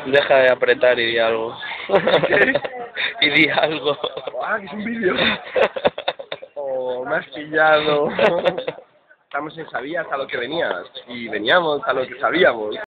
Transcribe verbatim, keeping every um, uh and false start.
Deja de apretar y di algo. ¿Qué? Y di algo. ¡Ah, que es un vídeo! Oh, me has pillado. Estamos en sabías a lo que venías. Y veníamos a lo que sabíamos.